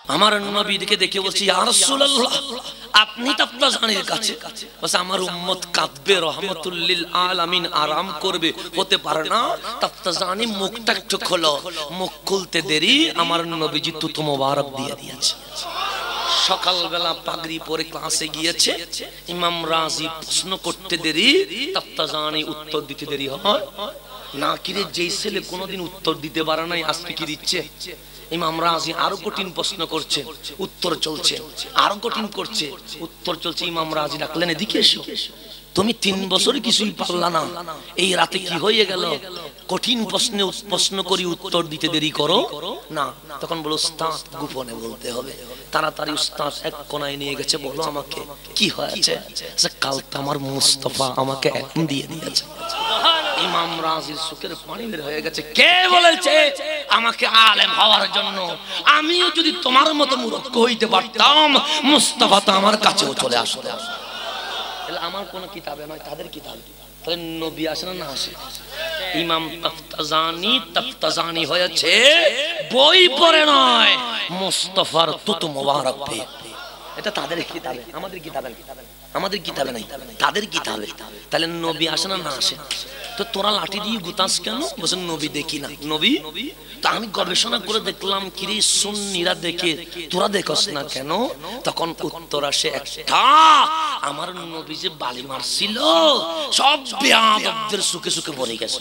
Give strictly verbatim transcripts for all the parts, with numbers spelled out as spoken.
আমার নবীকে দেখে বলছি ইয়া রাসূলুল্লাহ আপনি তাফতাজানির কাছে, বলছে আমার উম্মত কাঁদবে, রহমাতুল লিল আলামিন আরাম করবে, হতে পারে না। তাফতাজানি মুখটা একটু খোলো, মুখ খুলতে দেরি আমার নবীজি তুতু মোবারক দিয়ে দিয়েছে। সকালবেলা পাগড়ি পরে ক্লাসে গিয়েছে, ইমাম রাজি প্রশ্ন করতে দেরি, তাফতাজানি উত্তর দিতে দেরি হয় না। কিরে যেই ছেলে কোনোদিন উত্তর দিতে পারে নাই আজকে কি দিচ্ছে? ইমাম রাজি আরো কঠিন প্রশ্ন করছে, উত্তর চলছে, আরো কঠিন করছে, উত্তর চলছে। ইমাম রাজি ডাকলেন এদিকে এসো, তুমি তিন বছর কিছুই পারলা না, এই রাতে কি হয়ে গেল? কঠিন প্রশ্নে প্রশ্ন করি উত্তর দিতে দেরি করো না। তখন বলো উস্তাদ গোপনে বলতে হবে। তাড়াতাড়ি উস্তাদ এক কোণায় নিয়ে গেছে, বলো আমাকে কি হয়েছে? কাল তো আমার মুস্তাফা আমাকে এখন দিয়ে দিয়েছে। ইমাম রাজির চোখের পানি বের হয়ে গেছে। কে বলেছে আমাকে আলেম হওয়ার জন্য? আমিও যদি তোমার মতো মূর্খ হইতে পারতাম, মুস্তাফা তো আমার কাছেও চলে আসতো। আমার কোন কিতাবে নয়, তাদের কিতাবে। তাহলে নবী আসে না না আসে? ইমাম তাফতাজানি তাফতাজানি হয়েছে বই পড়ে নয়, মুস্তাফার তুতু মোবারক পেয়ে। এটা তাদের কিতাবে, আমাদের কিতাবে না, আমাদের কিতাবে নাই, তাদের কিতাবে। তাহলে নবী আসে না না আসে? তো তোরা লাঠি দিয়ে গুতাস কেন? বলছেন নবী দেখি না। নবী তো আমি গবেষণা করে দেখলাম, কিরে সুন্নিরা দেখে তোরা দেখস না কেন? তখন উত্তর আসে একটা, আমার নবী যে বালি মারছিল সব বেয়াদবদের সুখে সুখে ভরে গেছে।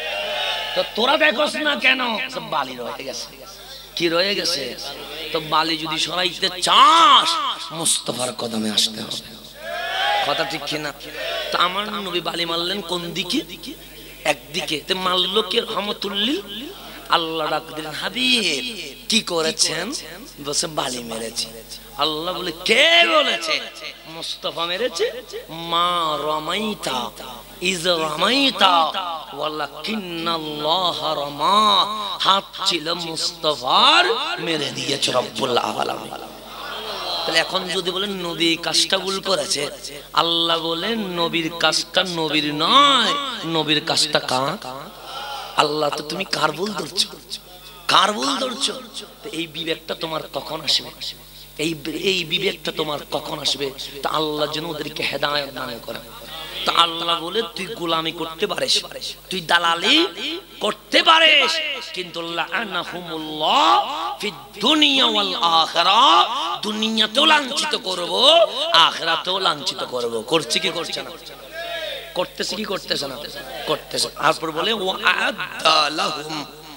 তো তোরা দেখস না কেন? সব বালি রয়ে গেছে। কি রয়ে গেছে? তো বালি যদি সরাইতে চাস মুস্তাফার কদমে আসতে হবে। কথা ঠিক কিনা? তো আমার নবী বালি মারলেন কোন দিকে? একদিকে। তো মারল কে? রহমাতুল লিল। আল্লাহ ডাক দিলেন হাবিব কি করেছেন? বলছে বালি মেরেছে। আল্লাহ বলে কে বলেছে? মুস্তাফা মেরেছে। মা রামাইতা ইজ রামাইতা ওয়ালাকিন্নাল্লাহ রামা। হাত ছিল মুস্তাফার, মেরে দিয়েছে রব্বুল আলামিন। তাহলে এখন যদি বলেন নবী কাজটা ভুল করেছে, আল্লাহ বলেন নবীর কাজটা নবীর নয়, নবীর কাজটা কার? আল্লাহ। তো তুমি কার ভুল ধরছো? কার ভুল ধরছো? তো এই বিবেকটা তোমার কখন আসবে? এই এই বিবেকটা তোমার কখন আসবে? তা আল্লাহ যেন ওদেরকে হেদায়েত দান করে। তা আল্লাহ বলে তুই গোলামি করতে পারিস, তুই দালালি করতে পারিস, কিন্তু লাআনাহুমুল্লাহ ফিদ দুনিয়া ওয়াল আখিরাহ, দুনিয়াতেও লাঞ্ছিত করব, আখিরাতেও লাঞ্ছিত করব। করছে কি করছে না? করতেছে কি করতেছে না? করতেছে। তারপর বলে ওয়াআদ্দা লাহুম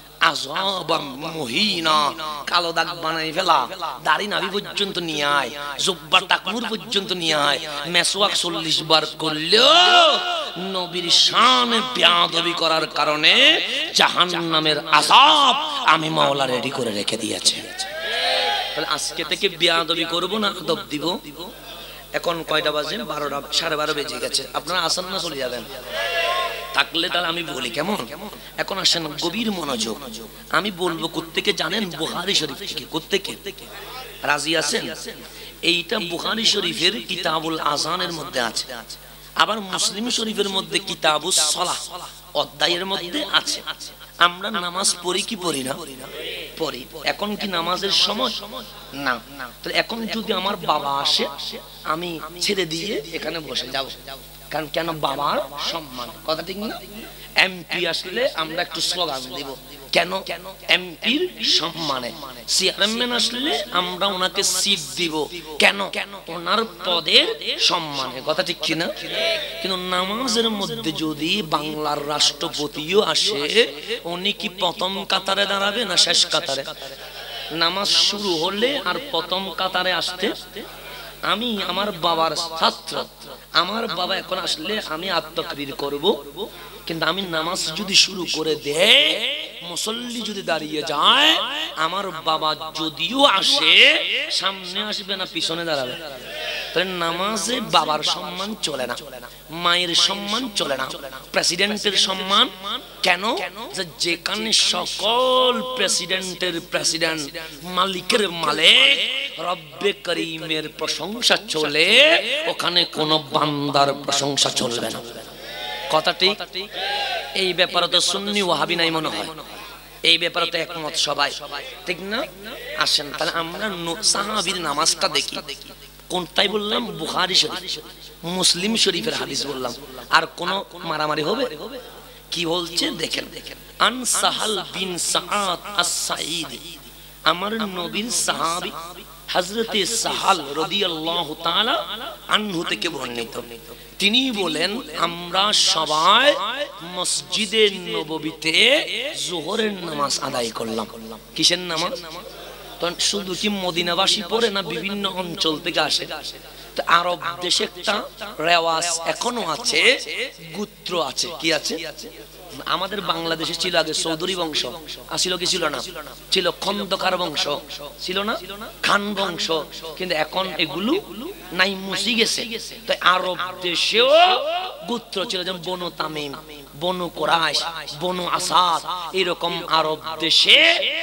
আযাবাম মুহিনা। কালো দাগ বানাই ফেলা, দাড়ি নাভি পর্যন্ত নিয়ে আয়, জুব্বা টাকমুর পর্যন্ত নিয়ে আয়, মেসওয়াক চল্লিশ বার করলেও নবীর শানে বেয়াদবি করার কারণে জাহান্নামের আযাব আমি মাওলা রেডি করে রেখে দিয়েছে। তাহলে আজকে থেকে বেয়াদবি করব না আদব দিব? এখন কয়টা বাজে? বারোটা, সাড়ে বারো বেজে গেছে। আপনারা আসেন না চলে যাবেন? থাকলে তাহলে আমি বলি কেমন? এখন আসেন গভীর মনোযোগ। আমি বলবো কোত্থেকে জানেন? বুখারী শরীফ থেকে। কোত্থেকে? রাজি আছেন? এইটা বুখারী শরীফের কিতাবুল আযানের মধ্যে আছে, আবার মুসলিম শরীফের মধ্যে কিতাবুস সালাহ অধ্যায়ের মধ্যে আছে। আমরা নামাজ পড়ি কি পড়ি না? পড়ি। এখন কি নামাজের সময়? না। তো এখন যদি আমার বাবা আসে, আমি ছেড়ে দিয়ে এখানে বসে যাব, কারণ কেন? বাবার সম্মান। কথা ঠিক না? এমপি আসলে আমরা একটু স্লোগান দিব, কেন? এমপির সম্মানে। চেয়ারম্যান আসলে আমরা ওনাকে সিট দিব, কেন? ওনার পদের সম্মানে। কথা ঠিক কিনা? কিন্তু নামাজের মধ্যে যদি বাংলার রাষ্ট্রপতিও আসে, উনি কি প্রথম কাতারে দাঁড়াবে না শেষ কাতারে? নামাজ শুরু হলে আর প্রথম কাতারে আসতে, আমি আমার বাবার ছাত্র, আমার বাবা এখন আসলে আমি আত্মকবীর করব, কিন্তু আমি নামাজ যদি শুরু করে দেই, মুসল্লি যদি দাঁড়িয়ে যায়, আমার বাবা যদিও আসে সামনে আসবে না পিছনে দাঁড়াবে। তাহলে নামাজে বাবার সম্মান চলে না, মায়ের সম্মান চলে না, প্রেসিডেন্টের সম্মান কেন? যেখানে সকল প্রেসিডেন্টের প্রেসিডেন্ট, মালিকের মালিক রব্বে করিমের প্রশংসা চলে, ওখানে কোন বান্দার প্রশংসা চলবে না। কথা ঠিক? এই ব্যাপারে তো সুন্নি ওয়াহাবি নাই মনে হয়। এই ব্যাপারে তো একমত সবাই, ঠিক না? আসেন তাহলে আমরা সাহাবীর নামাজটা দেখি। কোনটাই বললাম? বুখারী শরীফ, মুসলিম শরীফের হাদিস বললাম। আর কোন মারামারি হবে? কি বলছে দেখেন। আন সাহাল বিন সাআদ আস-সাঈদী, আমার নবীর সাহাবী হযরতে সাহাল রাদিয়াল্লাহু তাআলা আনহু থেকে বর্ণিত। তিনি বলেন, আমরা সবাই মসজিদে নববীতে যোহরের নামাজ আদায় করলাম। কিসের নামাজ? তখন শুধু কি মদিনাবাসী পড়ে না বিভিন্ন অঞ্চল থেকে আসে? তো আরব দেশে একটা রেওয়াজ এখনো আছে, গোত্র আছে। কি আছে? আমাদের বাংলাদেশে ছিল আগে চৌধুরী বংশ, আসিল কি ছিল না? ছিল খন্দকার বংশ, ছিল না? খান বংশ। কিন্তু এখন এগুলো নাই, মুছি গেছে। তাই আরব দেশেও গোত্র ছিল, যেমন বনু তামিম, বনু কুরাইশ, বনু আসাদ, এরকম আরব দেশে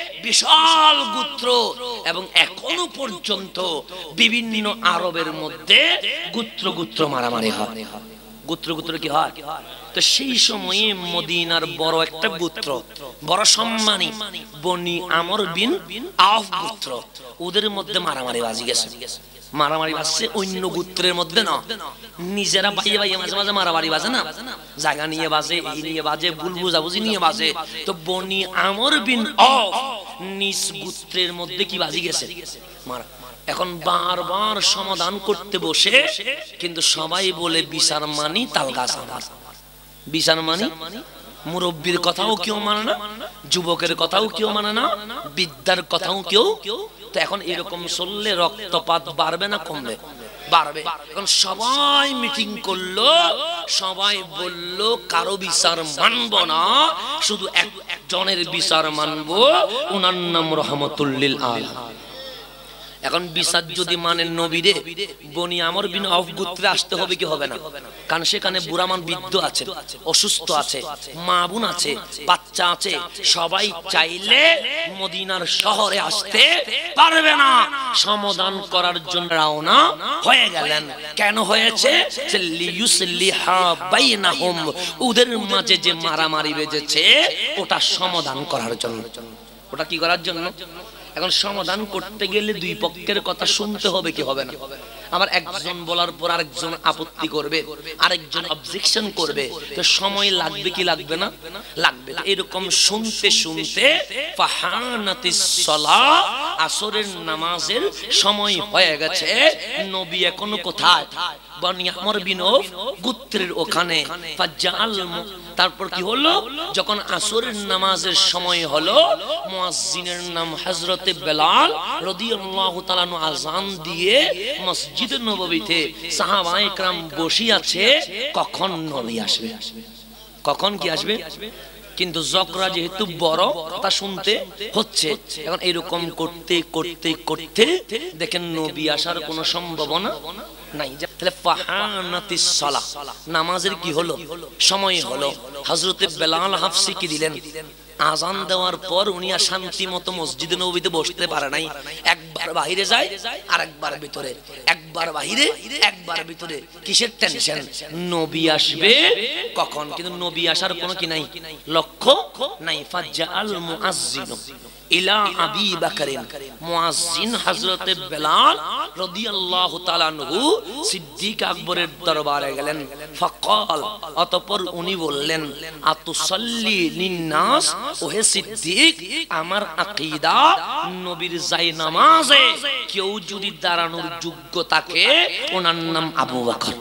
বিশাল গোত্র। এবং এখনো পর্যন্ত বিভিন্ন আরবের মধ্যে গোত্র গোত্র মারামারি হয়। গোত্র গোত্র কি হয়? তো সেই সময়ে মদিনার বড় একটা গোত্র, বড় সম্মানী বনি আমর বিন আওফ গোত্র, ওদের মধ্যে মারামারি বাজি গেছে। মারামারি বাজছে অন্য গোত্রের মধ্যে না, নিজেরা বাইয়ে বাইয়ে মাঝে মাঝে মারামারি বাজে না, জায়গা নিয়ে বাজে, এই নিয়ে বাজে, ভুল বুঝাবুঝি নিয়ে বাজে। তো বনি আমর বিন আওফ নিজ গোত্রের মধ্যে কি বাজি গেছে? মারা। এখন বারবার সমাধান করতে বসে, কিন্তু সবাই বলে বিচার মানি তাল গাছ আমার। বিচার মানি, মুরব্বীর কথাও কেউ মানে না, যুবকের কথাও কেউ মানে না, বিদ্যার কথাও কেউ। তো এখন এরকম চললে রক্তপাত বাড়বে না কমবে? বাড়বে। এখন সবাই মিটিং করলো, সবাই বলল কারো বিচার মানবো না, শুধু একজনের বিচার মানবো, ওনার নাম রহমাতুল লিল আলামিন। এখন বিচার যদি মানেন নবীরে, বনি আমর বিন আওফ গোত্রে আসতে হবে কি হবে না? কারণ সেখানে বুড়ামান বৃদ্ধ আছে, অসুস্থ আছে, মা বোন আছে, বাচ্চা আছে, সবাই চাইলে মদিনার শহরে আসতে পারবে না। সমাধান করার জন্য রওনা হয়ে গেলেন। কেন হয়েছে? যে লিয়ুসলিহা বাইনাহুম, ওদের মাঝে যে মারামারি বেজেছে ওটা সমাধান করার জন্য। ওটা কি করার জন্য? এখন সমাধান করতে গেলে দুই পক্ষের কথা শুনতে হবে কি হবে না? আবার একজন বলার পর আরেকজন আপত্তি করবে, আরেকজন অবজেকশন করবে, তো সময় লাগবে কি লাগবে না? লাগবে। এরকম শুনতে শুনতে ফাহানাতিস সালাহ, আসরের নামাজের সময় হয়ে গেছে। নবী এখনো কোথায়? বনি আমর বিন আওফ গোত্রের ওখানে। ফাজাল, তারপর কি হলো? যখন আসরের নামাজের সময় হলো, মুয়াজ্জিনের নাম হযরতে বেলাল রাদিয়াল্লাহু তাআলা আনহু আযান দিয়ে মসজিদে নববীতে সাহাবায়ে কেরাম বসে আছে, কখন নবী আসবে, কখন কি আসবে। কিন্তু জকরা যেহেতু বড়, কথা শুনতে হচ্ছে। এখন এরকম করতে করতে করতে দেখেন নবী আসার কোনো সম্ভাবনা নাই। তাহলে ফাহানাতিস সালাহ, নামাজের কি হলো? সময় হলো। হযরতে বেলাল হাফসি কি দিলেন? আযান দেওয়ার পর উনি আর শান্তি মতো মসজিদে নববীতে বসতে পারে নাই। একবার বাইরে যায়, আর একবার ভিতরে, একবার বাইরে, একবার ভিতরে। কিসের টেনশন? নবী আসবে কখন, কিন্তু নবী আসার কোনো কি নাই, লক্ষ্য নাই। ফাজাল মুআজ্জিন ইলা আবি বকরিন, মুআজ্জিন হযরতে বেলাল রাদিয়াল্লাহু তাআলা আনহু সিদ্দিক আকবরের দরবারে গেলেন। ফাকাল, অতঃপর উনি বললেন, আতুসাল্লি লিন-নাস, ওহে সিদ্দিক, আমার আকীদা নবীর জায়নামাজে কেউ যদি দাঁড়ানোর যোগ্য থাকে, ওনার নাম আবু বকর।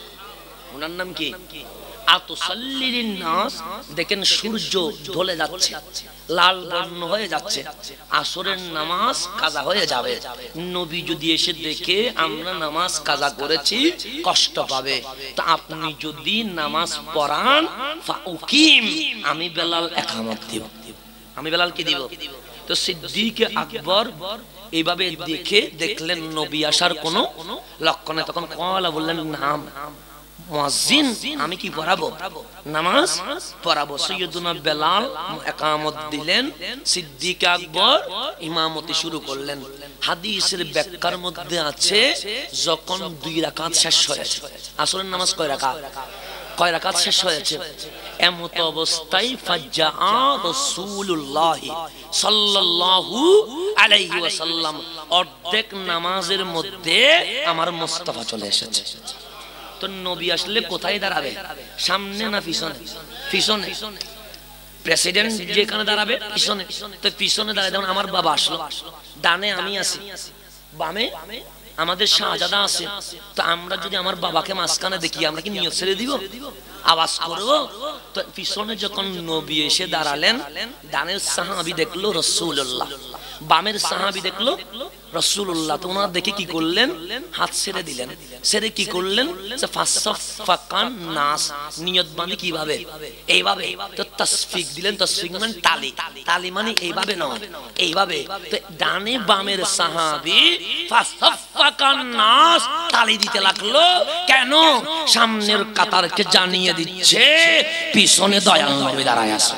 ওনার নাম কি? আতুসাল্লি লিন-নাস। দেখেন সূর্য ঢলে যাচ্ছে, লাল বর্ণ হয়ে যাচ্ছে, আসরের নামাজ কাজা হয়ে যাবে। নবী যদি এসে দেখে আমরা নামাজ কাজা করেছি, কষ্ট পাবে। তো আপনি যদি নামাজ পড়ান, ফাউকিম, আমি বেলাল ইকামত দিব। আমি বেলাল কি দিব? তো সিদ্দিক আকবর এইভাবে দেখে দেখলেন নবী আসার কোনো লক্ষণ নেই। তখন কলা বললেন, নাম মুয়াজ্জিন, আমি কি পড়াবো? নামাজ পড়াবো। সাইয়্যিদুনা বেলাল ইকামত দিলেন, সিদ্দিক আকবর ইমামতি শুরু করলেন। হাদিসের ব্যাখ্যার মধ্যে আছে, যখন দুই রাকাত শেষ হয়েছে, আসরের নামাজ কয় রাকাত? কয় রাকাত শেষ হয়েছে এমত অবস্থায় ফাজ্জা রাসূলুল্লাহ সাল্লাল্লাহু আলাইহি ওয়াসাল্লাম অর্ধেক নামাজের মধ্যে আমার মুস্তাফা চলে এসেছে। তো নবী আসলে কোথায় দাঁড়াবে, সামনে না পিছনে? পিছনে। প্রেসিডেন্ট যেখানে দাঁড়াবে পিছনে, তো পিছনে দাঁড়ায় যেমন আমার বাবা আসলো, ডানে আমি আছি, বামে আমাদের শাহজাদা আছে। তো আমরা যদি আমার বাবাকে মাঝখানে দেখি আমরা কি নিয়ত ছেড়ে দিব, আওয়াজ করবো? তো পিছনে যখন নবী এসে দাঁড়ালেন, ডানের সাহাবী দেখলো রাসূলুল্লাহ, বামের সাহাবী দেখলো রাসূলুল্লাহ। তো ওনারা দেখে কি করলেন, হাত ছেড়ে দিলেন। ছেড়ে কি করলেন, ফাসাফাকান নাস, নিয়ত মানে কিভাবে, এইভাবে। তো তাসফিক দিলেন, তাসফিক মানে তালি, তালি মানে এইভাবে নয়, এইভাবে। তো ডানে বামের সাহাবী ফাসাফাকান নাস তালি দিতে লাগলো। কেন? সামনের কাতারকে জানিয়ে দিচ্ছে পিছনে দয়াল নবী দাঁড়ায় আছে।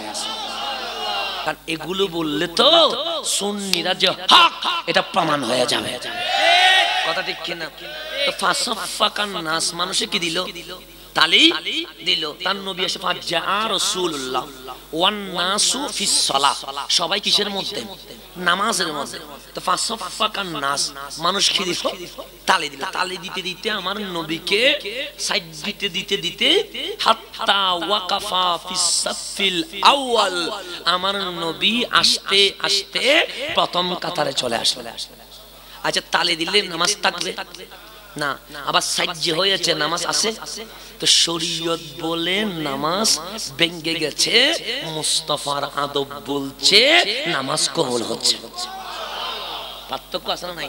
কারণ এগুলো বললে তো সুন্নিরা যে হক এটা প্রমাণ হয়ে যাবে, কথা ঠিক কিনা? তো ফাসাফাকান নাস মানুষে কি দিল, তালি দিল। তার নবী এসে ফাজ্জা রাসূলুল্লাহ ওয়ান নাসু ফিস সালাহ, সবাই কিসের মধ্যে, নামাজের মধ্যে। তো ফাসাফাকান নাস মানুষ কি দিল, তালি দিল। তালি দিতে দিতে আমার নবীকে সাইড দিতে দিতে দিতে হাত্তা ওয়াকাফা ফিস সাফিল আউয়াল, আমার নবী আসতে আসতে প্রথম কাতারে চলে আসলেন। আচ্ছা, তালি দিলে নামাজ থাকবে না, আবার সাজ্জে হয়েছে, নামাজ আছে? তো শরীয়ত বলে নামাজ ভেঙে গেছে, মুস্তাফার আদব বলছে নামাজ কবুল হচ্ছে। পার্থক্য আছে না নাই?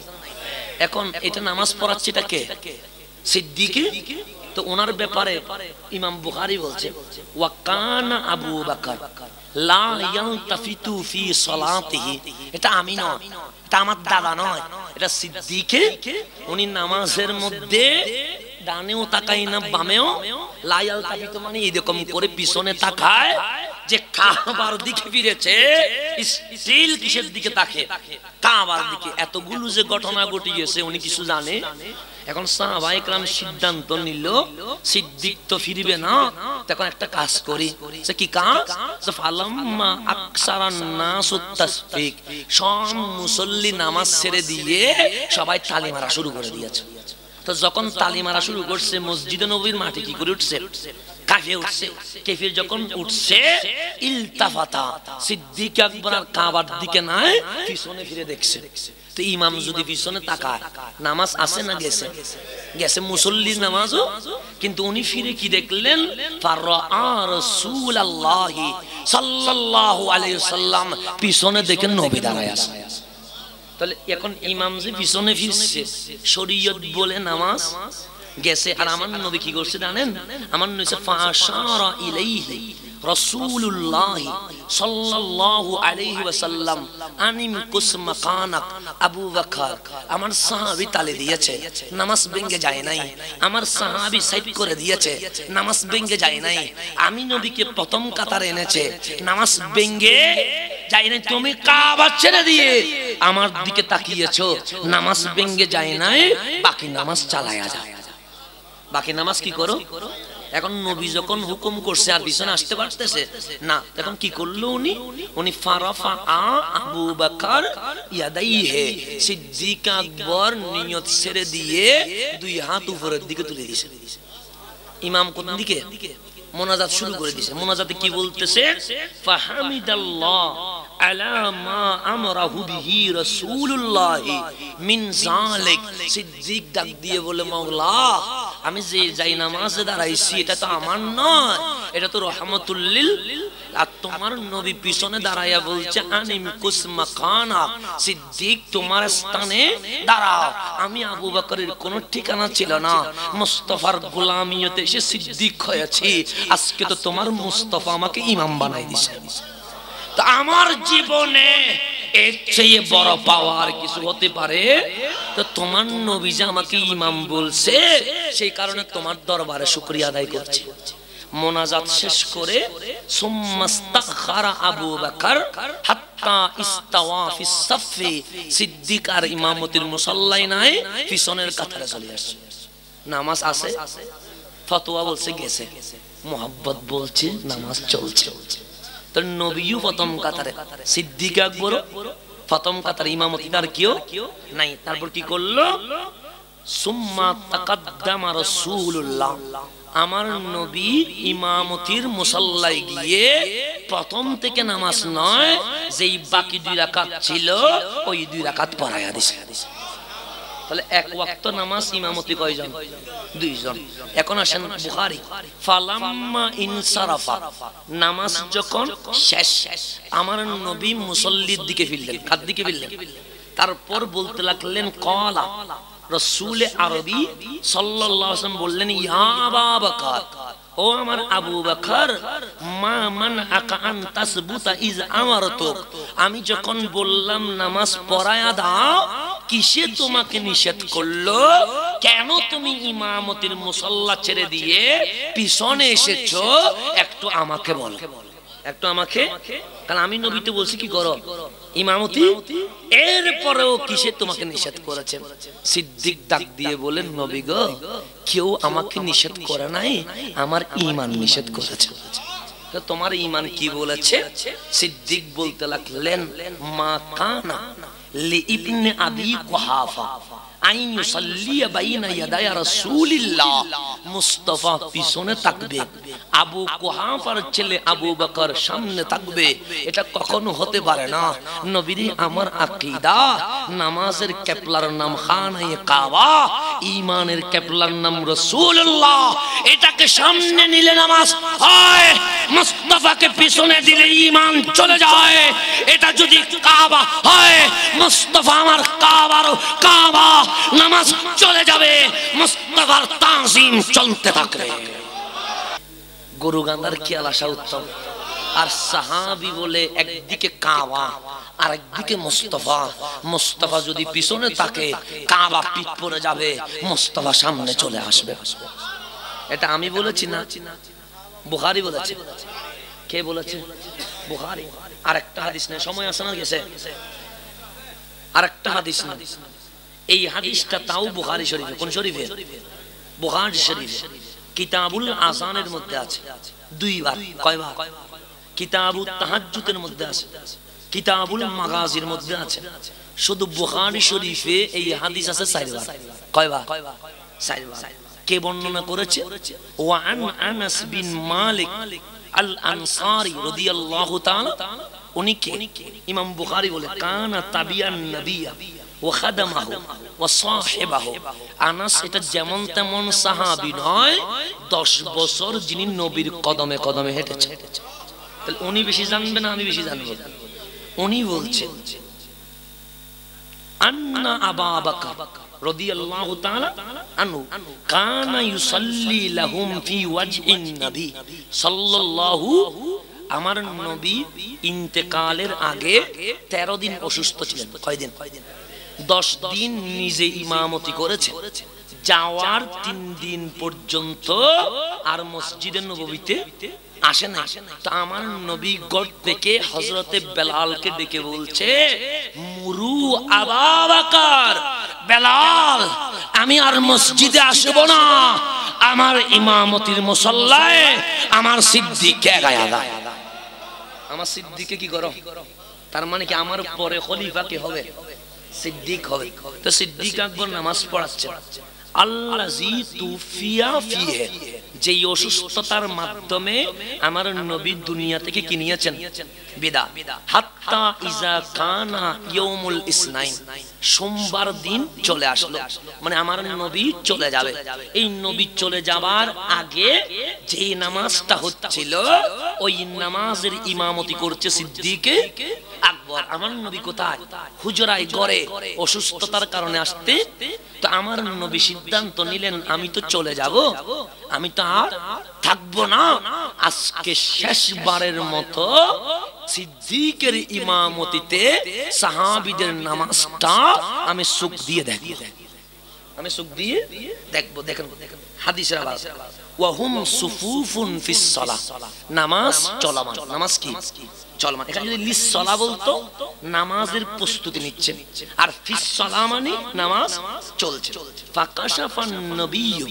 এখন এটা নামাজ পড়াচ্ছে এটা কে? সিদ্দিক। তো ওনার ব্যাপারে ইমাম বুখারী বলছে ওয়া কানা আবু বকর লা ইয়ালতাফিতু ফি সালাতিহি, এটা আমি নয়, এটা আমার দাদা নয়, এটা সিদ্দিক। উনি নামাজের মধ্যে ডানেও তাকায় না বামেও, লা ইয়ালতাফিতু মানে এরকম করে পিছনে তাকায়, যে কাবার দিকে ফিরেছে, স্টিল কিসের দিকে তাকে, কাবার দিকে। এতগুলো যে ঘটনা ঘটিয়েছে উনি কিছু জানে? এখন সাহাবায়ে কেরাম সিদ্ধান্ত নিল সিদ্দিক তো ফিরবে না, তখন একটা কাজ করি। সে কি কাজ? ফালাম্মা আকসারান নাসুত তাসফিক, সব মুসল্লি নামাজ ছেড়ে দিয়ে সবাই তালি মারা শুরু করে দিয়েছে। তো যখন তালি মারা শুরু করছে, মসজিদে নববীর মাটি কি করে উঠছে, কাঁপে উঠছে। কাফির যখন উঠছে, ইলতাফাতা, সিদ্দিক আকবর আর কাবার দিকে নাই, পিছনে ফিরে দেখছে। তো ইমাম যদি পিছনে তাকায়, নামাজ আছে না গেছে? গেছে, মুসল্লির নামাজও। কিন্তু উনি ফিরে কি দেখলেন, ফারআ রাসূলুল্লাহি সাল্লাল্লাহু আলাইহি ওয়াসাল্লাম, পিছনে দেখেন নবী দাঁড়ায় আছে। তাহলে এখন ইমাম যে পিছনে ফিরছে, শরীয়ত বলে নামাজ গেছে, আর আমার নবী কি করছে জানেন? আমার নবী ফাশারা ইলাইহি রাসূলুল্লাহ সাল্লাল্লাহু আলাইহি ওয়াসাল্লাম আনিম কুসমাকানাক আবু বকর, আমার সাহাবী তালি দিয়েছে, নামাজ ভেঙে যায় নাই। আমার সাহাবী সাইড করে দিয়েছে, নামাজ ভেঙে যায় নাই। আমি নবীকে প্রথম কাতারে এনেছে, নামাজ ভেঙে যায় নাই। তুমি কাবা ছেড়ে দিয়ে আমার দিকে তাকিয়েছো, নামাজ ভেঙে যায় নাই, বাকি নামাজ চালায়া যায়। বাকি নামাজ কি করো? এখন নবী যখন হুকুম করছে আর পিছনে আসতে পারতেছে না, তখন কি করলো উনি? উনি ফারাফা আবু বকর ইয়াদাইহি, সিদ্দিক আকবর নিয়ত ছেড়ে দিয়ে দুই হাত উপরের দিকে তুলে দিয়েছে। ইমাম কোন দিকে? মোনাজাত শুরু করে দিয়েছে। মোনাজাতে কি বলতেছে? ফাহামিদাল্লাহ আলা মা আমরাহু বিহি রাসূলুল্লাহ মিন যালিক। সিদ্দিক ডাক দিয়ে বলে, মাওলা, আমি যে যাই নামাজে দাঁড়াইছি এটা তো আমার নয়, এটা তো রহমাতুল লিল, আর তোমার নবী পিছনে দাঁড়ায়া বলছে আনিম কুসমাকানা, সিদ্দিক তোমার স্থানে দাঁড়াও। আমি আবু বকরের কোনো ঠিকানা ছিল না, মুস্তাফার গোলামিয়তে এসে সিদ্দিক হয়েছি, আজকে তো তোমার মুস্তাফা আমাকে ইমাম বানাই দিয়েছে। তো আমার জীবনে এর চেয়ে বড় পাওয়ার কিছু হতে পারে? তো তোমার নবী যে আমাকে ইমাম বলছে, সেই কারণে তোমার দরবারে শুকরিয়া আদায় করছি। মোনাজাত শেষ করে সুম্মাস্তাখারা আবু বকর হাত্তা ইস্তাওয়া ফিস সাফি, সিদ্দিক আর ইমামতির মুসাল্লাই নাই, পিছনের কাতারে চলে আসছে। নামাজ আছে? ফতোয়া বলছে গেছে, মোহাব্বত বলছে নামাজ চলছে। তো নবীও প্রথম কাতারে, সিদ্দিক আকবর প্রথম কাতারে, ইমামতি তার কেউ নাই। তারপর কি করলো? সুম্মা তাকাদ্দামা রাসূলুল্লাহ, আমার নবী ইমামতির মুসাল্লায় গিয়ে প্রথম থেকে নামাজ নয়, যেই বাকি দুই রাকাত ছিল ওই দুই রাকাত পড়ায়া দিছে। তাহলে এক ওয়াক্ত নামাজ ইমামতি কয়জন? দুইজন। এখন আসেন বুখারী, ফালাম্মা ইনসারাফা, নামাজ যখন শেষ, আমার নবী মুসল্লির দিকে ফিরলেন। কার দিকে ফিরলেন? তারপর বলতে লাগলেন, ক্বালা রাসূল আরবি সাল্লাল্লাহু আলাইহি ওয়াসাল্লাম বললেন, ইয়া আবা বকর, ও আমার আবু বকর, মা মান আকান তাসবুতা ইজ আমারতুক, আমি যখন বললাম নামাজ পড়ায়া দাও, কিসে তোমাকে নিষেধ করলো? কেন তুমি ইমামতির মুসাল্লা ছেড়ে দিয়ে পিছনে এসেছো? একটু আমাকে বলো, একটু আমাকে। কারণ আমি নবীতে বলছি কি করো? ইমামতি। এরপরেও কিসে তোমাকে নিষেধ করেছেন? সিদ্দিক ডাক দিয়ে বলেন, নবী গো, কেউ আমাকে নিষেধ করে নাই, আমার ঈমান নিষেধ করেছে। তোমার ঈমান কি বলেছে? সিদ্দিক বলতে লাগলেন, মা কানা লি ইবনে আবি কুহাফা আইন ইউসাল্লিয়া বাইনা ইয়াদায়া রাসূলিল্লাহ, মুস্তাফা পিছনে থাকবে, আবু কুহাফার ছেলে আবু বকর সামনে থাকবে, এটা কখনো হতে পারে না। নবীজি আমার আকীদা, নামাজের কিবলার নাম খানায়ে কাবা, ঈমানের কিবলার নাম রাসূলুল্লাহ। এটাকে সামনে নিলে নামাজ হয়, মুস্তাফাকে পিছনে দিলে ঈমান চলে যায়। এটা যদি কাবা হয়, মুস্তাফা আমার কাবার কাবা, নামাজ চলে যাবে, মুস্তাফার তাজিম চলতে থাকবে। গরু গান্ধার খেয়াল আসা উত্তম। আর সাহাবী বলে একদিকে কাবা আর একদিকে মুস্তাফা, মুস্তাফা যদি পিছনে থাকে কাবা পিঠ পড়ে যাবে, মুস্তাফা সামনে চলে আসবে। এটা আমি বলেছি না, বুখারী বলেছে। কে বলেছে? বুখারী। আরেকটা হাদিস নেই, সময় আছে না? গেছে আরেকটা হাদিস না, এই হাদিসটা তাও বুখারী শরীফে। কোন শরীফে? বুখারী শরীফে কিতাবুল আযানের মধ্যে আছে দুইবার। কয়বার? কিতাবুত তাহাজ্জুদের মধ্যে আছে, কিতাবুল মাগাজির মধ্যে আছে। শুধু বুখারী শরীফে এই হাদিস আছে চারবার। কয়বার? চারবার। কে বর্ণনা করেছে? ওয়া আন আনাস বিন মালিক আল আনসারী রাদিয়াল্লাহু তাআলা, উনি কে? ইমাম বুখারী বলে, কানা তাবিয়ান নবিয়্যা ওয়া খাদামাহু ওয়া সাহিবাহু। আনাস এটা যেমন তেমন সাহাবী নয়, দশ বছর যিনি নবীর কদমে কদমে হেঁটেছে। তাহলে উনি বেশি জানবে না আমি বেশি জানবো? উনি বলছেন, আন্না আবা বকর রাদিয়াল্লাহু তাআলা আনহু কানা ইউসাল্লি লাহুম ফি ওয়াজহিন নবী সাল্লাল্লাহু, আমার নবী ইন্তেকালের আগে তেরো দিন অসুস্থ ছিলেন। কয়দিন? দশ দিন নিজে ইমামতি করেছে, যাওয়ার তিন দিন পর্যন্ত আর মসজিদে নববীতে আসে না। তো আমার নবী ঘর থেকে হযরতে বেলালকে ডেকে বলছে, মুরু আবা বকর, বেলাল আমি আর মসজিদে আসব না, আমার ইমামতির মুসাল্লায় আমার সিদ্দিককে গায়া দাও। আমার সিদ্দিককে কি করো? তার মানে কি আমার পরে খলিফা কে হবে? সিদ্দিক হবে। তো সিদ্দিক আকবর নামাজ পড়াচ্ছে, আল্লাযী তুফিয়া ফিহি, যেই অসুস্থতার মাধ্যমে আমার নবী দুনিয়া থেকে কি নিয়েছেন? বিদা। হাত্তা ইজা কানা ইয়াউমুল ইসনাইন, সোমবার দিন চলে আসলো, মানে আমার নবী চলে যাবে। এই নবী চলে যাবার আগে যে নামাজটা হচ্ছিল, ওই নামাজের ইমামতি করছে সিদ্দিক আকবর। আমার নবী কোথায়? হুজরায় ঘরে, অসুস্থতার কারণে আসতে। তো আমার নবী সিদ্ধান্ত নিলেন, আমি তো চলে যাব, আমি তো আর থাকবো না, আজকে শেষবারের মতো সিদ্দিকের ইমামতিতে সাহাবীদের নামাজটা আমি সুখ দিয়ে দেখব, আমি সুখ দিয়ে দেখব। দেখেন হাদিসের আওয়াজ, ওয়া হুম সুফুফুন ফিস সালাহ, নামাজ চলমান। নামাজ কি? চলমান। এখানে যদি লিস সালাহ বলতো, নামাজের প্রস্তুতি নিচ্ছেন, আর ফিস সালাহ মানে নামাজ চলছে। ফাকাশাফান নবিয়্যু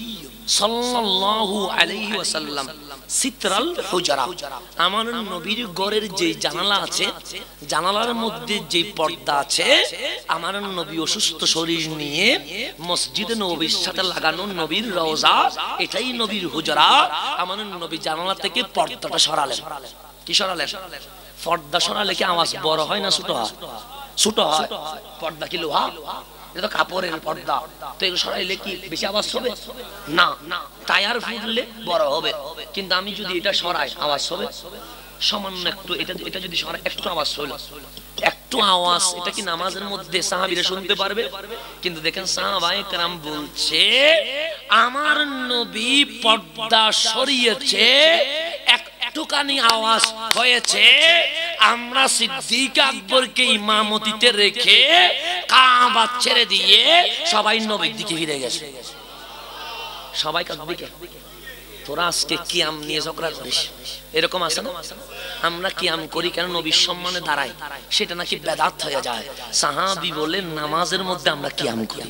সাল্লাল্লাহু আলাইহি ওয়াসাল্লাম সিতরাল হুজরা, আমার নবীর ঘরের যে জানালা আছে, জানালার মধ্যে যে পর্দা আছে, আমার নবী অসুস্থ শরীর নিয়ে মসজিদে নববীর সাথে লাগানো নবীর রওজা, এটাই নবীর হুজরা। আমার নবী জানালা থেকে পর্দাটা সরালেন। কি সরালেন? পর্দা সরালে কি আওয়াজ বড় হয় না ছোট হয়? ছোট হয়। পর্দা কি লোহা? এটা তো কাপড়ের পর্দা, তো এগুলো সরাইলে কি বেশি আওয়াজ হবে? না, টায়ার ফুটলে বড় হবে। কিন্তু আমি যদি এটা সরাই আওয়াজ হবে সামান্য একটু। এটা এটা যদি সরাই একটু আওয়াজ হলো, একটু আওয়াজ, এটা কি নামাজের মধ্যে সাহাবীরা শুনতে পারবে? কিন্তু দেখেন সাহাবায়ে কেরাম বলছে আমার নবী পর্দা সরিয়েছে, একটুখানি আওয়াজ হয়েছে, আমরা সিদ্দিক আকবরকে ইমামতিতে রেখে কাবা ছেড়ে দিয়ে সবাই নবীর দিকে ফিরে গেছে। সবাই কার দিকে? তোরা আজকে কিয়াম নিয়ে ঝগড়া করিস, এরকম আছে না? আমরা কিয়াম করি কেন? নবীর সম্মানে দাঁড়াই, সেটা নাকি বেদাত হয়ে যায়। সাহাবী বলে নামাজের মধ্যে আমরা কিয়াম করি,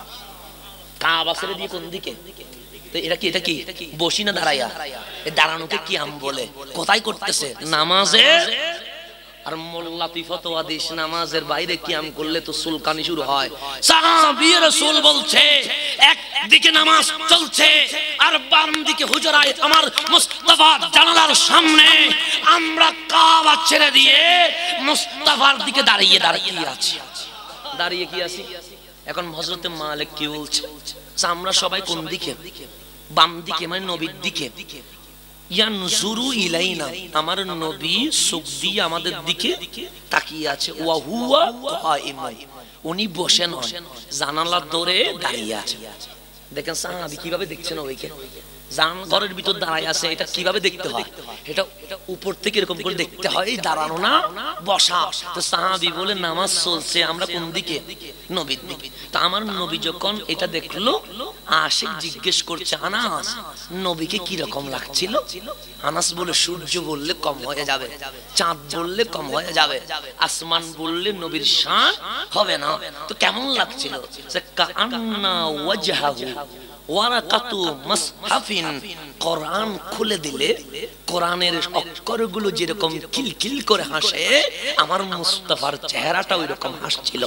কাবা ছেড়ে দিয়ে কোন দিকে? এটা কি এটা কি বসি না দাঁড়াইয়া? দাঁড়ানোকে কিয়াম বলে। কোথায় করতেছে? নামাজে। আর মোল্লা তুই ফতোয়া দিস নামাজের বাইরে কিয়াম করলে তো সুলকানি শুরু হয়। সাহাবী রাসূল বলছে একদিকে নামাজ চলছে আর বাম দিকে হুজরায় আমার মুস্তাফার জানালার সামনে আমরা কাবা ছেড়ে দিয়ে মুস্তাফার দিকে দাঁড়িয়ে দাঁড়িয়ে আছি। দাঁড়িয়ে কি আছি? এখন হযরতে মালিক কি বলছে? আমরা সবাই কোন দিকে? বাম দিকে, মানে নবীর দিকে। ইয়ানজুরু ইলাইনা, আমার নবী চোখ দিয়ে আমাদের দিকে তাকিয়ে আছে। ওয়া হুয়া কাইমুন, উনি বসে নয়, জানালার দরে দাঁড়িয়ে আছে। দেখেন সাহাবী কিভাবে দেখছেন ওইকে, জান ঘরের ভিতর দাঁড়ায় আছে। এটা কিভাবে দেখতে হয়? এটা উপর থেকে এরকম করে দেখতে হয়, দাঁড়ানো না বসা। তো সাহাবী বলে নামাজ চলছে, আমরা কোন দিকে? নবীর দিকে। তো আমার নবী যখন এটা দেখলো, আশিক জিজ্ঞেস করছে আনাস নবীকে কি রকম লাগছিল? আনাস বলে সূর্য বললে কম হয়ে যাবে, চাঁদ বললে কম হয়ে যাবে, আসমান বললে নবীর শান হবে না। তো কেমন লাগছিল? সে কাআন্না ওয়াজহাহু ওয়ারাকাতু মুসহাফিন, কোরআন খুলে দিলে কোরআনের অক্ষরগুলো যেরকম কিলকিল করে হাসে, আমার মুস্তাফার চেহারাটা ওই রকম হাসছিল।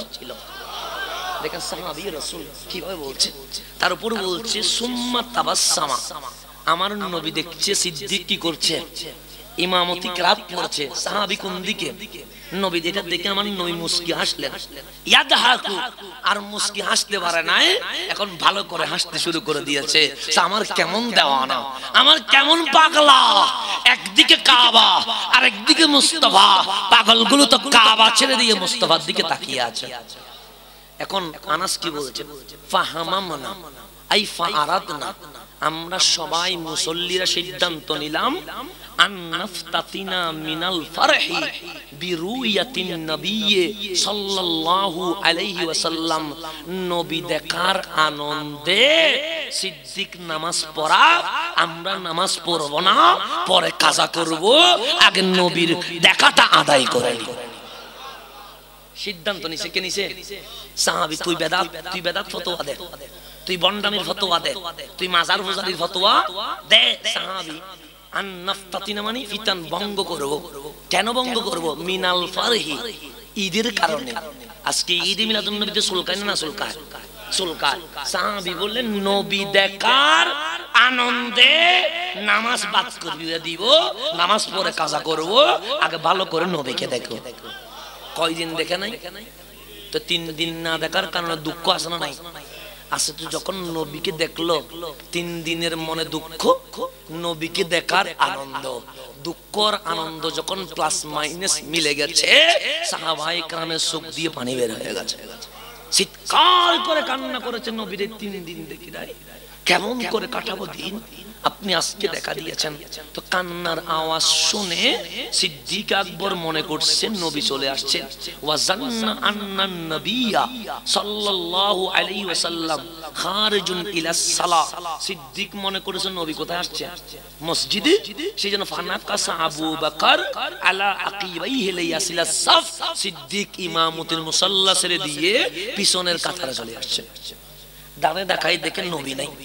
দেখেন সাহাবী রাসূল কিভাবে বলছে। তার উপর বলছে সুম্মা তাবাসসামা, আমার নবী দেখছে সিদ্দিক কি করছে, ইমামতি কিরাত পড়ছে। সাহাবী কোন দিকে? নবী এটা দেখে আমার নবী মুস্কি হাসলেন। ইয়াদহাকু, আর মুস্কি হাসতে পারে না, এখন ভালো করে হাসতে শুরু করে দিয়েছে। আমার কেমন দেওয়ানা, আমার কেমন পাগলা, একদিকে কাবা আর একদিকে মুস্তাফা। পাগলগুলো তো কাবা ছেড়ে দিয়ে মুস্তাফার দিকে তাকিয়ে আছে। এখন আনাস কি বলছে? ফাহামামনা আই ফাআরাদনা, আমরা সবাই মুসল্লিরা সিদ্ধান্ত নিলাম আন্নাফতাতিনা মিনাল ফারহি বিরুয়াতিন নবী সাল্লাল্লাহু আলাইহি ওয়াসাল্লাম, নবী দেখার আনন্দে সিদ্দিক নামাজ পড়া, আমরা নামাজ পড়ব না, পরে কাজা করব, আগে নবীর দেখাটা আদায় করে নিব। সিদ্ধান্ত নিছে কে নিছে? সাহাবী। তুই বেদাত, তুই বেদাত ফতোয়া দে, তুই বন্ডামির ফতোয়া দে, তুই মাজার পূজারির ফতোয়া দে। সাহাবী আন্নাফতাতিনা মানে ফিতান ভঙ্গ করব। কেন ভঙ্গ করব? মিনাল ফারহি, ঈদের কারণে। আজকে ঈদে মিলাদুন নবীতে সুলকায় না সুলকায়? সুলকায়। সাহাবী বললেন নবী দেখার আনন্দে নামাজ বাদ করবি দিব, নামাজ পড়ে কাজা করব, আগে ভালো করে নবীকে দেখো। কয়দিন দেখে নাই? তো তিন দিন না দেখার কারণে দুঃখ আছে না নাই? আছে। তো যখন নবীকে দেখলো তিন দিনের মনে দুঃখ, নবীকে দেখার আনন্দ, দুঃখ আর আনন্দ যখন প্লাস মাইনাস মিলে গেছে, সাহাবায়ে কেরামের চোখ দিয়ে পানি বের হয়ে গেছে। চিৎকার করে কান্না করেছে, নবীর তিন দিন দেখি নাই, কেমন করে কাটাবো দিন, আপনি আজকে দেখা দিয়েছেন। তো কান্নার আওয়াজ শুনে সিদ্দিক আকবর মনে করছেন নবী চলে আসছেন। ওয়াজান্না আন্নান নবিয়্যা সাল্লাল্লাহু আলাইহি ওয়াসাল্লাম খারিজুন ইলাস সালাহ, সিদ্দিক মনে করেছেন নবী কোথায় আসছে? মসজিদে। সেজন্য ফানাকাসা আবু বকর আলা আকিবাইহি লিয়াসিলাস সাফ, সিদ্দিক ইমামতির মুসাল্লা ছেড়ে দিয়ে পিছনের কাতারে চলে আসছে। দাঁড়ে দেখাই দেখেন নবী নাই।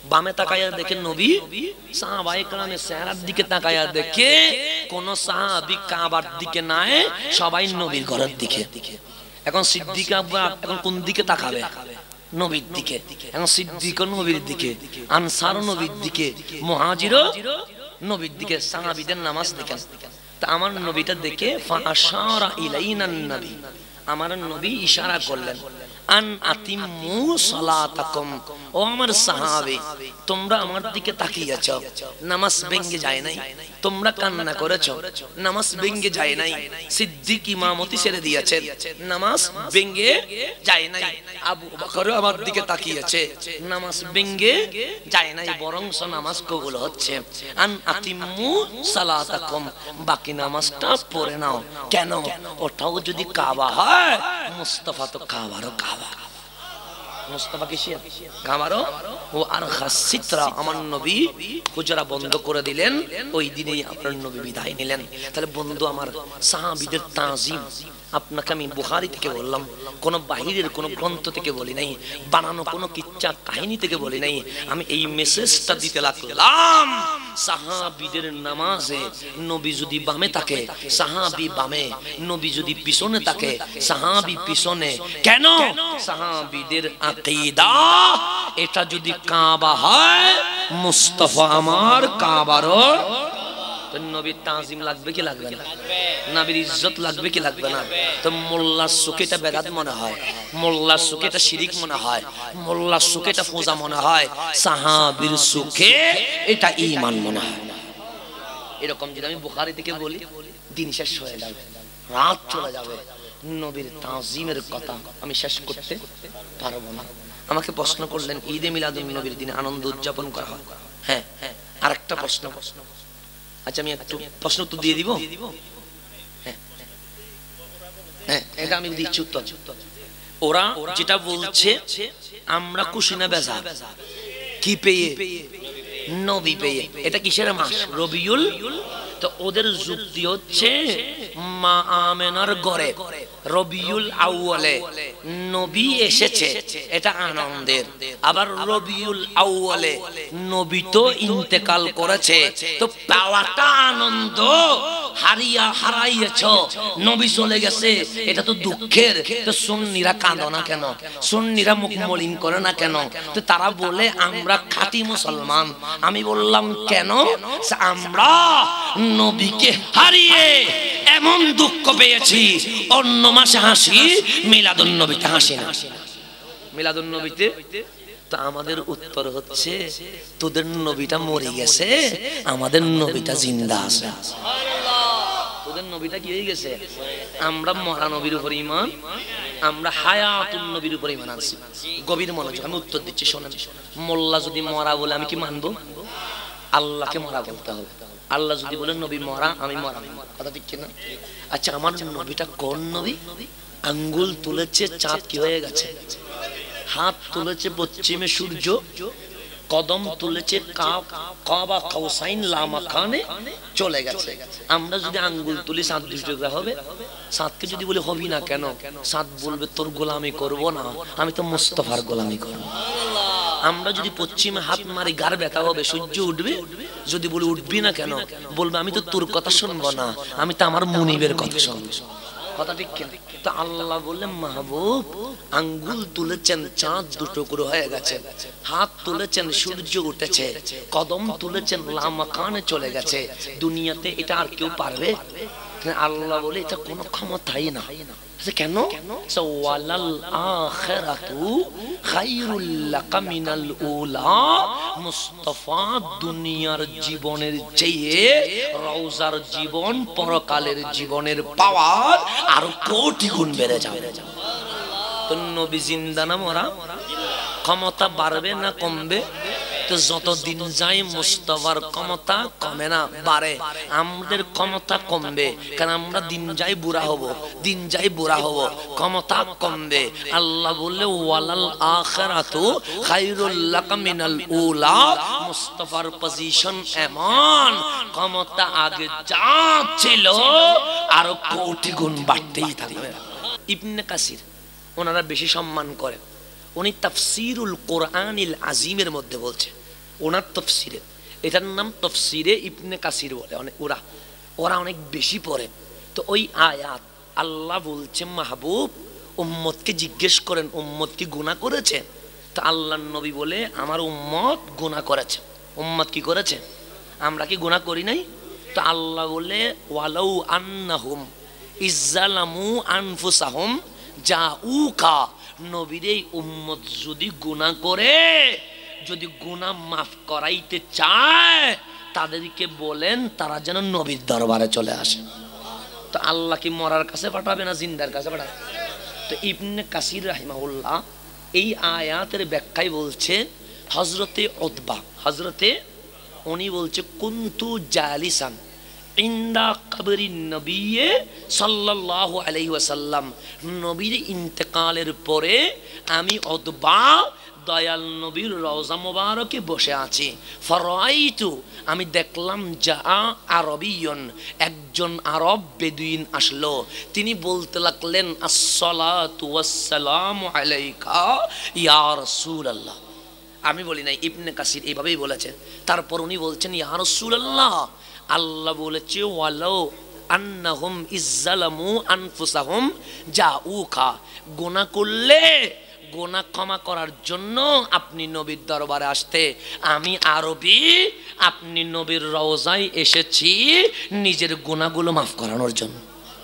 বামে তাকায়া দেখে নবী, সাহাবায়ে কেরামের চেহারার দিকে তাকায়া দেখে কোন সাহাবী কাবার দিকে নাই, সবাই নবীর ঘরের দিকে। এখন সিদ্দিক আকবর এখন কোন দিকে তাকাবে? নবীর দিকে। এখন সিদ্দিক নবীর দিকে, আনসার নবীর দিকে, মুহাজিরও নবীর দিকে। সাহাবীদের নামাজ দেখেন। তা আমার নবীটা দেখে ফাআশারা ইলাইনান নবী, আমার নবী ইশারা করলেন, আন আতিমু সালাতাকুম, ও আমার সাহাবী তোমরা আমার দিকে তাকিয়েছ, নামাজ ভেঙে যায় নাই, তোমরা কান্না করেছ, নামাজ ভেঙে যায় নাই। সিদ্দিক ইমামতি ছেড়ে দিয়েছেন, নামাজ ভেঙে যায় নাই। আবু বকর আমার দিকে তাকিয়েছে, নামাজ ভেঙে যায় নাই, বরং নামাজ কবুল হচ্ছে। আন আতিমু সালাতাকুম, বাকি নামাজটা পড়ে নাও। কেন? ওটাও যদি কাবা হয়, মুস্তাফা তো কাবারও কাবা। মুস্তাফা কিসের? কাবারও। ও আর খাসিতরা, আমার নবী হুজরা বন্ধ করে দিলেন, ওই দিনেই আপনার নবী বিদায় নিলেন। তাহলে বন্ধু আমার, সাহাবীদের তাজিম আপনাকে আমি বুখারী থেকে বললাম, কোন বাহিরের কোন গ্রন্থ থেকে বলি নাই, বানানো কোন কিচ্ছা কাহিনী থেকে বলি নাই। আমি এই মেসেজটা দিতে লাগলাম, সাহাবীদের নামাজে নবী যদি বামে থাকে, সাহাবী বামে, নবী যদি পিছনে থাকে, সাহাবী পিছনে। কেন? সাহাবীদের আকীদা এটা যদি কাবা হয়, মুস্তাফা আমার কাবারও। নবীর তাজিম লাগবে কি লাগবে না? নবীর ইজ্জত লাগবে কি লাগবে না? তো মোল্লার সুকেটা বেদাত মনে হয়, মোল্লার সুকেটা শিরিক মনে হয়, মোল্লার সুকেটা পূজা মনে হয়, সাহাবীর সুকে এটা ঈমান মনে হয়। এরকম যদি আমি বুখারী থেকে বলি, দিন শেষ হয়ে যাবে, রাত চলে যাবে, নবীর তাজিমের কথা আমি শেষ করতে পারবো না। আমাকে প্রশ্ন করলেন, ঈদে মিলাদুন নবীর দিনে আনন্দ উদযাপন করা হয়। হ্যাঁ, আরেকটা প্রশ্ন, আচ্ছা আমি একটু প্রশ্ন উত্তর দিয়ে দিব। হ্যাঁ হ্যাঁ, এটা আমি দিচ্ছি উত্তর। ওরা যেটা বলছে আমরা খুশি না বেজা, কি পেয়ে? নবী পেয়ে। এটা কিসের মাস? রবিউল। তো ওদের যুক্তি হচ্ছে মা আমেনার ঘরে রবিউল আউয়ালে নবী এসেছে, এটা আনন্দের। আবার রবিউল আউয়ালে নবী তো ইন্তেকাল করেছে, তো পাওয়াটা আনন্দ, হারিয়া হারাইয়েছ, নবী চলে গেছে, এটা তো দুঃখের। তো সুন্নিরা কাঁদো না কেন? সুন্নিরা মুখ মলিন করে না কেন? তো তারা বলে আমরা খাঁটি মুসলমান। আমি বললাম কেন? আমরা নবীকে হারিয়ে এমন দুঃখ পেয়েছি, অন্য মাসে হাসি, মিলাদুন নবীতে হাসি না। মিলাদুন নবীতে তো আমাদের উত্তর হচ্ছে, তোদের নবীটা মরে গেছে, আমাদের নবীটা জিন্দা আছে। তোদের নবীটা কি হয়ে গেছে? আমরা মরা নবীর উপর ঈমান, আমরা হায়াতুন নবীর উপর ঈমান আনছি। গভীর মনোযোগ, আমি উত্তর দিচ্ছি শোনেন। মোল্লা যদি মরা বলে আমি কি মানবো? আল্লাহকে মরা বলতে হবে। আল্লাহ যদি বলেন নবী মরা, আমি মরা, কথা ঠিক কিনা? আচ্ছা, আমার নবীটা কোন নবী? আঙ্গুল তুলেছে চাঁদ কি হয়ে গেছে, হাত তুলেছে পশ্চিমে সূর্য, কদম তুলেছে কাবা কাউসাইন লামাকানে চলে গেছে। আমরা যদি আঙ্গুল তুলি চাঁদ দুটো হবে? চাঁদকে যদি বলি হবি না কেন? চাঁদ বলবে তোর গোলামি করব না, আমি তো মুস্তাফার গোলামি করব। আমরা যদি পশ্চিমে হাত মারি গার ব্যথা হবে, সূর্য উঠবে, যদি বলি উঠবি না কেন? বলবে আমি তো তোর কথা শুনবো না, আমি তো আমার মুনিবের কথা শুনবো। কথা ঠিক কিনা? তো আল্লাহ বললেন মাহবুব আঙ্গুল তুলেছেন চাঁদ দুটো করে হয়ে গেছে, হাত তুলেছেন সূর্য উঠেছে, কদম তুলেছেন লামাকানে চলে গেছে। দুনিয়াতে এটা আর কেউ পারবে? আল্লাহ বলে এটা কোনো ক্ষমতাই না। কেন? ওয়ালাল আখিরাতু খায়রুল লাকা মিনাল উলা, মুস্তাফা দুনিয়ার জীবনের চেয়ে রওজার জীবন, পরকালের জীবনের পাওয়ার আরো কোটি গুণ বেড়ে যাবে। তো নবী জিন্দা না মরা? ক্ষমতা বাড়বে না কমবে? তো যত দিন যায় মুস্তাফার ক্ষমতা কমে না বাড়ে, আমাদের ক্ষমতা কমবে, কারণ আমরা দিন যাই বুড়া হব, দিন যাই বুড়া হব, ক্ষমতা কমবে। আল্লাহ বললে ওয়ালাল আখিরাতু খায়রুল লাকা মিনাল উলা, মুস্তাফার পজিশন এমন, ক্ষমতা আগে যা ছিল আরো কোটি গুণ বাড়তেই থাকবে। ইবনে কাসির ওনারা বেশি সম্মান করে, উনি তাফসীরুল কোরআনিল আযীমের মধ্যে বলছে, ওনার তফসিরে, এটার নাম তফসিরে ইবনে কাসির বলে অনেক, ওরা ওরা অনেক বেশি পড়ে। তো ওই আয়াত আল্লাহ বলছে মাহবুব উম্মতকে জিজ্ঞেস করেন উম্মত কি গুনাহ করেছে? তো আল্লাহর নবী বলে আমার উম্মত গুনাহ করেছে। উম্মত কি করেছে? আমরা কি গুনাহ করি নাই? তো আল্লাহ বলে ওয়ালাউ আন্নাহুম ইজ্জালামু আনফুসাহুম জাউকা, নবীর এই উম্মত যদি গুনাহ করে, যদি গুনাহ মাফ করাইতে চায় তাদেরকে বলেন তারা যেন নবীর দরবারে চলে আসে। তো আল্লাহ কি মরার কাছে পাঠাবে না জিন্দার কাছে পাঠাবে? তো ইবনে কাসির রাহিমাহুল্লাহ এই আয়াতের ব্যাখ্যায় বলছে হযরতে উতবা, হযরতে উনি বলছে কুনতু জালিসান ইনদা কবরিন নবী সাল্লাল্লাহু আলাইহি ওয়াসাল্লাম, নবীর ইন্তেকালের পরে আমি উতবা দয়াল নবীর রওজা মোবারকে বসে আছি। ফরাইতু, আমি দেখলাম যা আরবিয়ন, একজন আরব বেদুইন আসলো। তিনি বলতে লাগলেন আসসালাতু ওয়াসসালামু আলাইকা ইয়া রাসূলুল্লাহ। আমি বলি নাই, ইবনে কাসির এইভাবেই বলেছে। তারপর উনি বলছেন ইয়া রাসূলুল্লাহ, আল্লাহ বলেছে ওয়ালাউ আন্নাহুম ইজ্জালামু আনফুসাহুম জাউকা, গুনাহ করলে গুনাহ ক্ষমা করার জন্য আপনি নবীর দরবারে আসতে, আমি আরবি, আপনি নবীর রওজায় এসেছি নিজের গুনাহগুলো মাফ করানোর জন্য।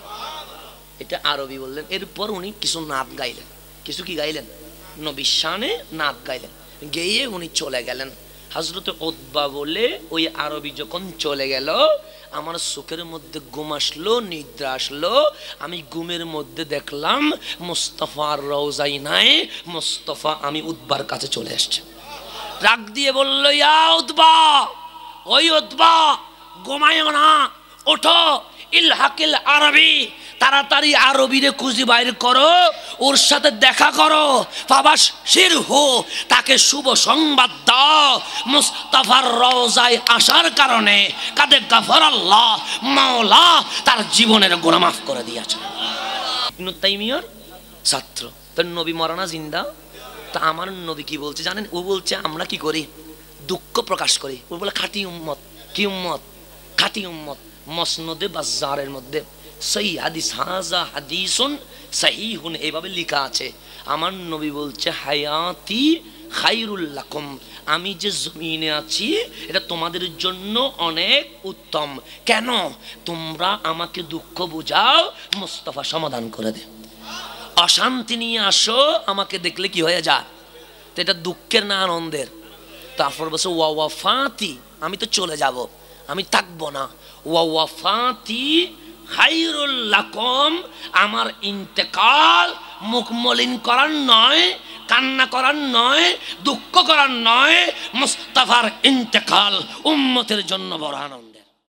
এটা আরবি বললেন। এরপর উনি কিছু নাত গাইলেন, কিছু কি গাইলেন? নবীর শানে নাত গাইলেন, গেয়ে উনি চলে গেলেন। হযরত উতবা বলে ওই আরবি যখন চলে গেল আমার চোখের মধ্যে ঘুম আসলো, নিদ্রা আসলো। আমি ঘুমের মধ্যে দেখলাম মুস্তাফার রওজাই নাই, মুস্তাফা আমি উতবার কাছে চলে আসছে। রাগ দিয়ে বলল ইয়া উতবা, ওই উতবা ঘুমায়ো না, ওঠো, ইলহাকিল আরবি, তাড়াতাড়ি আরবিরে খুঁজে বাইর করো, ওর সাথে দেখা করো, ফাবাস শির হো, তাকে শুভ সংবাদ দাও মুস্তাফার রওজায় আসার কারণে কাদে গাফার আল্লাহ, মাওলা তার জীবনের গুনাহ মাফ করে দিয়েছে। ইবনে তাইমিয়ার ছাত্র। তার নবী মরানা জিন্দা। তা আমার নবী কি বলছে জানেন? ও বলছে আমরা কি করি? দুঃখ প্রকাশ করি। ও বলে খাঁটি উম্মত। কি উম্মত? খাঁটি উম্মত। মসনদে বাজ্জারের মধ্যে সহি হাদিস, হাজা হাদিসুন সহিহুন এইভাবে লেখা আছে। আমার নবী বলছে হায়াতি খায়রুল লাকুম, আমি যে জমিনে আছি এটা তোমাদের জন্য অনেক উত্তম। কেন? তোমরা আমাকে দুঃখ বুঝাও, মুস্তাফা সমাধান করে দে। অশান্তি নিয়ে আসো, আমাকে দেখলে কি হয়ে যায়? তো এটা দুঃখের না আনন্দের? তারপর বলছে ওয়া ওয়াফাতি, আমি তো চলে যাব, আমি থাকবো না। ওয়া ওয়াফাতি খায়রুল লাকুম, আমার ইন্তেকাল মুখ মলিন করার নয়, কান্না করার নয়, দুঃখ করার নয়, মুস্তাফার ইন্তেকাল উম্মতের জন্য বড় আনন্দ।